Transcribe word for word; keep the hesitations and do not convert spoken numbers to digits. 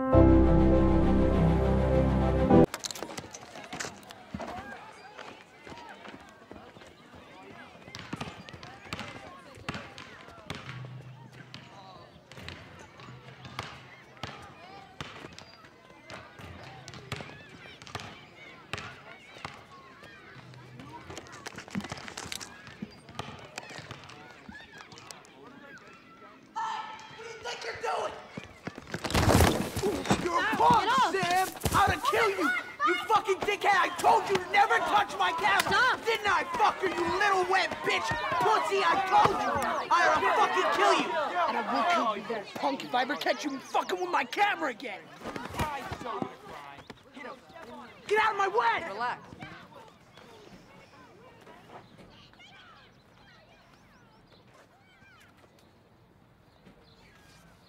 Kill you! You fucking dickhead! I told you to never touch my camera! Stop! Didn't I, fucker, you little wet bitch? Pussy, I told you! I'll fucking kill you! And I will kill you, little punk, if I ever catch you fucking with my camera again! Get out of my way! Relax.